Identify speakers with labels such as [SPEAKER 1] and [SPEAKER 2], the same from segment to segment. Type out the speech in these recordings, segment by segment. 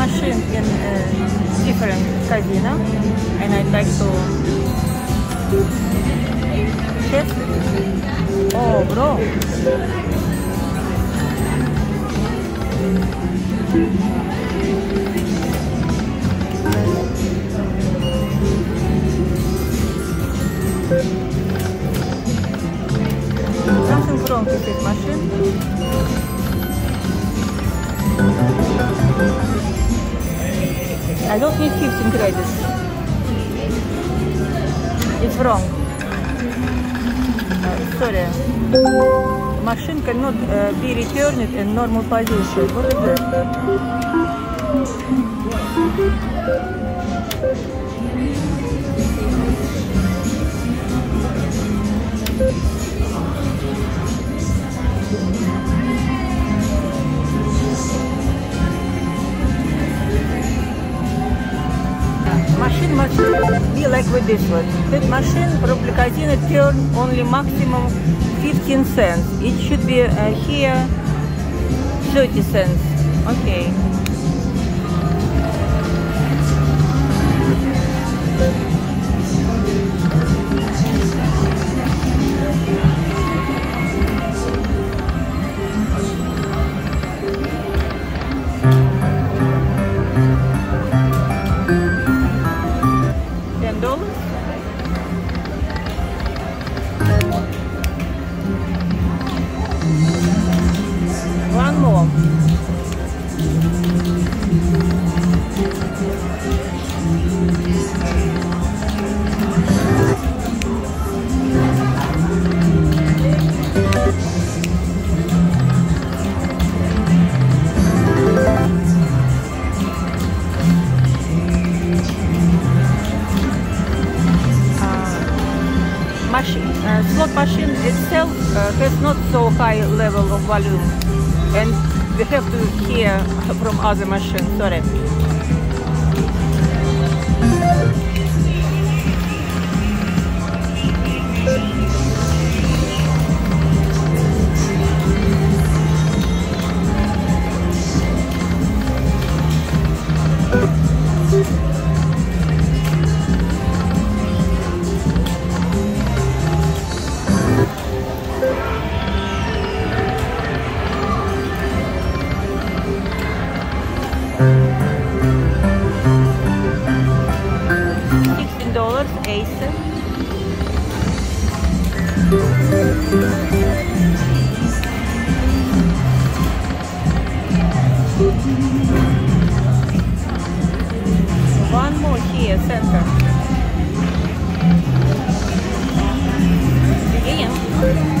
[SPEAKER 1] machine in different casino, and I'd like to test it. Oh, bro. Something wrong with this machine. I don't need 15 credits. It's wrong. Sorry. Machine cannot be returned in normal position. What is that? Machine must be like with this one. That machine probably casino turn only maximum 15 cents. It should be here 30 cents. Okay. One more. Slot machine itself has not so high level of volume, and we have to hear from other machines. Sorry. One more here, center. Again.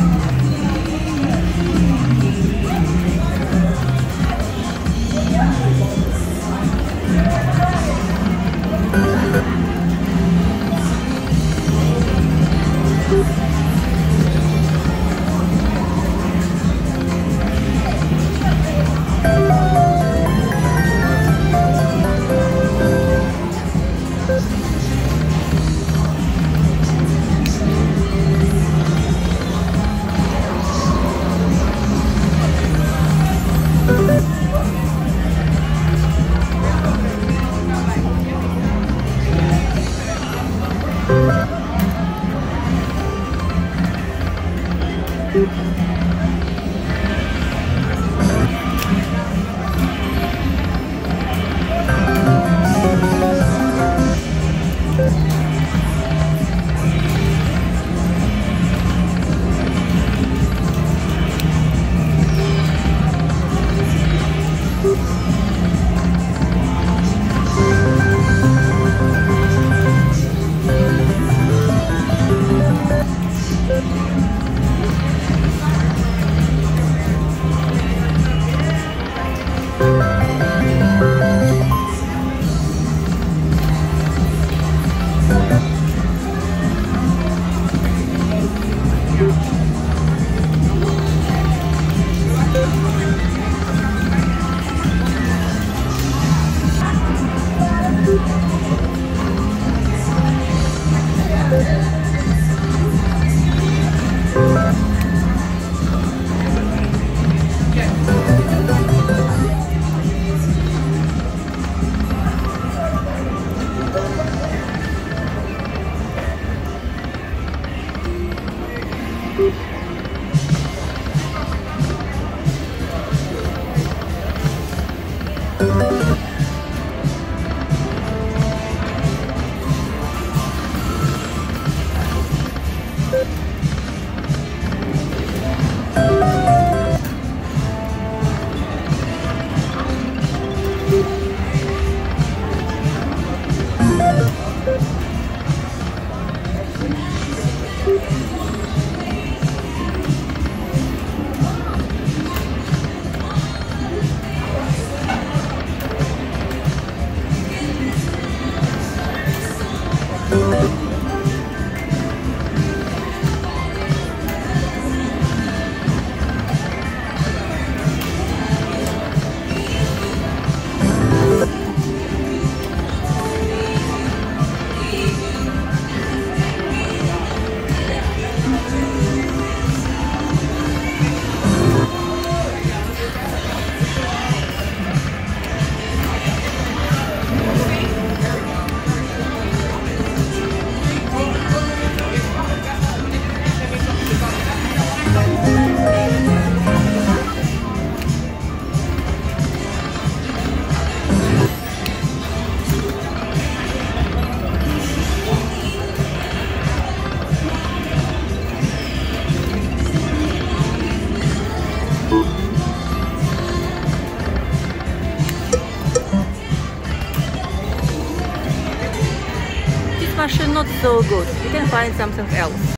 [SPEAKER 1] Machine not so good. You can find something else.